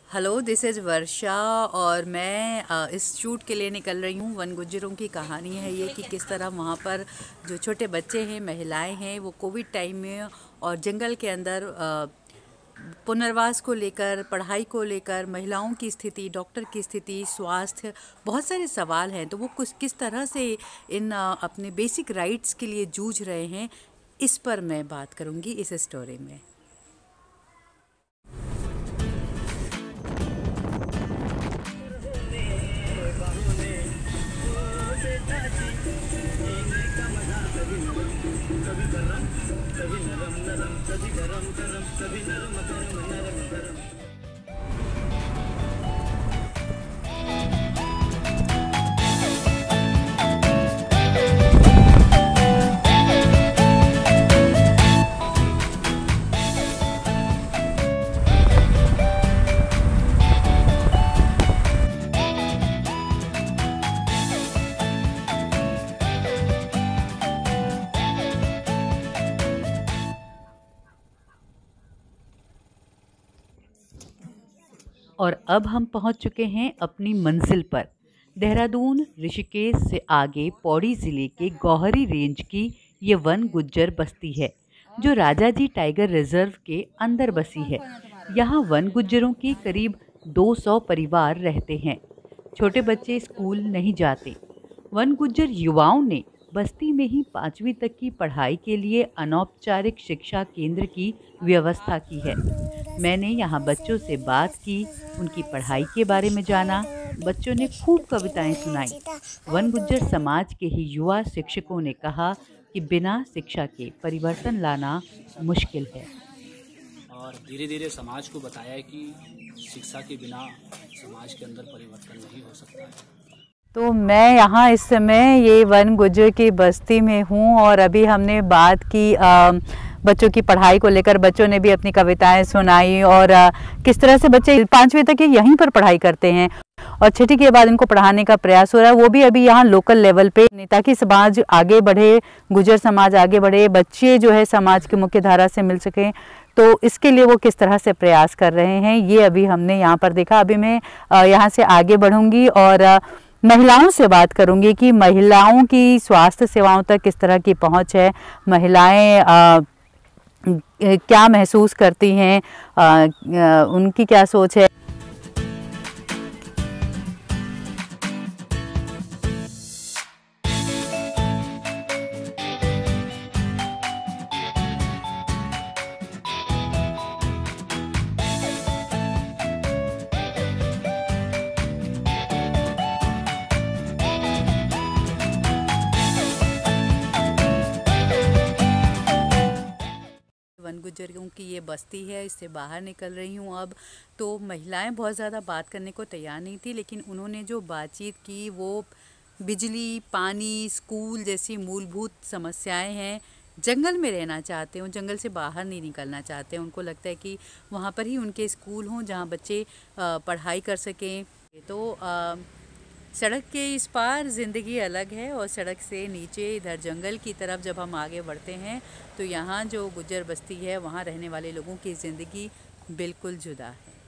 Hello, this is वर्षा और मैं इस शूट के लिए निकल रही हूँ। वन गुज्जरों की कहानी है ये कि किस तरह वहाँ पर जो छोटे बच्चे हैं, महिलाएं हैं, वो कोविड टाइम में और जंगल के अंदर पुनर्वास को लेकर, पढ़ाई को लेकर, महिलाओं की स्थिति, डॉक्टर की स्थिति, स्वास्थ्य, बहुत सारे सवाल हैं। तो वो कुछ किस तरह से इन अपने बेसिक राइट्स के लिए जूझ रहे हैं, इस पर मैं बात करूँगी इस स्टोरी में। और अब हम पहुंच चुके हैं अपनी मंजिल पर। देहरादून ऋषिकेश से आगे पौड़ी ज़िले के गौहरी रेंज की ये वन गुज्जर बस्ती है, जो राजाजी टाइगर रिजर्व के अंदर बसी है। यहाँ वन गुज्जरों के करीब 200 परिवार रहते हैं। छोटे बच्चे स्कूल नहीं जाते। वन गुज्जर युवाओं ने बस्ती में ही 5वीं तक की पढ़ाई के लिए अनौपचारिक शिक्षा केंद्र की व्यवस्था की है। मैंने यहाँ बच्चों से बात की, उनकी पढ़ाई के बारे में जाना। बच्चों ने खूब कविताएं सुनाई। वन गुज्जर समाज के ही युवा शिक्षकों ने कहा कि बिना शिक्षा के परिवर्तन लाना मुश्किल है। और धीरे धीरे समाज को बताया है कि शिक्षा के बिना समाज के अंदर परिवर्तन नहीं हो सकता है। तो मैं यहाँ इस समय ये वन गुज्जर की बस्ती में हूँ और अभी हमने बात की बच्चों की पढ़ाई को लेकर। बच्चों ने भी अपनी कविताएं सुनाई और किस तरह से बच्चे 5वीं तक यहीं पर पढ़ाई करते हैं और 6ठी के बाद इनको पढ़ाने का प्रयास हो रहा है, वो भी अभी यहाँ लोकल लेवल पे, ताकि समाज आगे बढ़े, गुज्जर समाज आगे बढ़े, बच्चे जो है समाज की मुख्य धारा से मिल सकें। तो इसके लिए वो किस तरह से प्रयास कर रहे हैं, ये अभी हमने यहाँ पर देखा। अभी मैं यहाँ से आगे बढ़ूँगी और महिलाओं से बात करूँगी कि महिलाओं की स्वास्थ्य सेवाओं तक किस तरह की पहुँच है, महिलाएं क्या महसूस करती हैं, उनकी क्या सोच है। वन गुज्जरों की ये बस्ती है, इससे बाहर निकल रही हूँ अब। तो महिलाएं बहुत ज़्यादा बात करने को तैयार नहीं थी, लेकिन उन्होंने जो बातचीत की वो बिजली, पानी, स्कूल जैसी मूलभूत समस्याएं हैं। जंगल में रहना चाहते हो, जंगल से बाहर नहीं निकलना चाहते। उनको लगता है कि वहाँ पर ही उनके स्कूल हों जहाँ बच्चे पढ़ाई कर सकें। तो सड़क के इस पार ज़िंदगी अलग है और सड़क से नीचे इधर जंगल की तरफ जब हम आगे बढ़ते हैं तो यहाँ जो गुज्जर बस्ती है, वहाँ रहने वाले लोगों की ज़िंदगी बिल्कुल जुदा है।